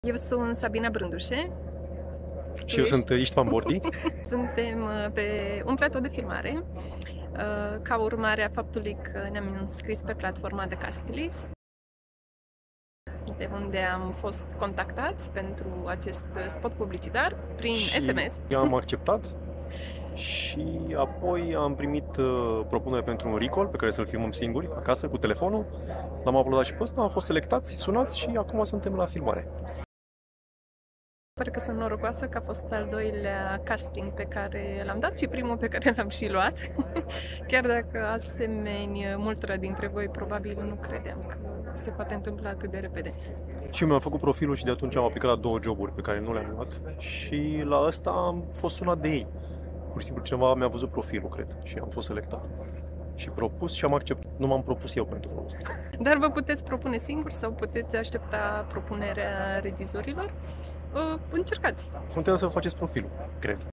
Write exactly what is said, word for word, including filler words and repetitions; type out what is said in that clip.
Eu sunt Sabina Brândușe. Și eu sunt Istvan Bordi. Suntem pe un platou de filmare, ca urmare a faptului că ne-am înscris pe platforma The Castlist, de unde am fost contactați pentru acest spot publicitar prin și S M S. am acceptat și apoi am primit uh, propunere pentru un recall pe care să-l filmăm singuri acasă cu telefonul. L-am uploadat și pe ăsta, am fost selectați, sunați și acum suntem la filmare. Sper că sunt norocoasă că a fost al doilea casting pe care l-am dat și primul pe care l-am și luat. Chiar dacă asemeni multora dintre voi probabil nu credeam că se poate întâmpla atât de repede. Și eu mi-am făcut profilul și de atunci am aplicat la două joburi pe care nu le-am luat și la ăsta am fost sunat de ei. Pur și simplu cineva mi-a văzut profilul, cred, și am fost selectat. Și propus și am acceptat. Nu m-am propus eu pentru rolul ăsta. Dar vă puteți propune singur sau puteți aștepta propunerea regizorilor? Încercați! Contează să faceți profilul, cred.